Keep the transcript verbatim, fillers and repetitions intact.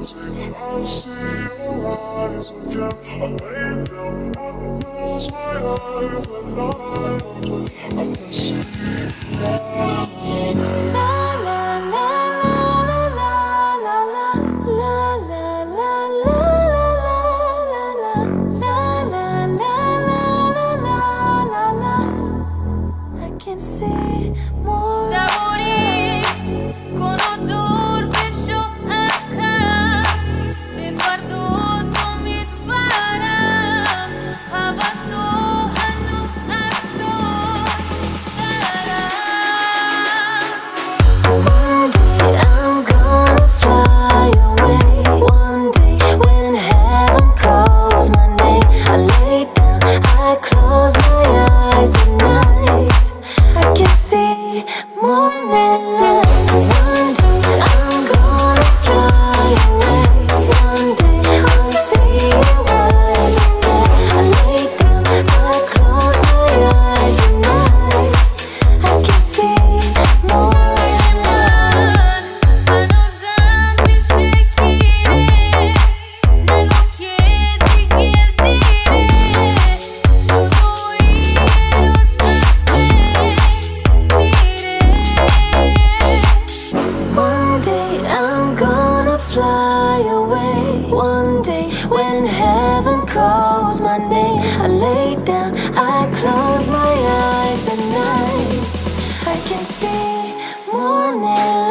I see your eyes again. I lay down, I close my eyes and I'm open. I can see la la la la la la la la la la. I can see more. Sabori con odor pesho asta de fardo tomit para abato hanus asto tara. One day I'm gonna fly away. One day when heaven calls my name, I lay down, I close my eyes at night. I can see morning light. One day I'm gonna fly away. One day I'll see your eyes again. I lay down, I close my eyes at night. I can see morning light. Anozam bishekire nago kedi kedire tudo iros One day I'm gonna fly away. One day when heaven calls my name, I lay down, I close my eyes at night. I can see morning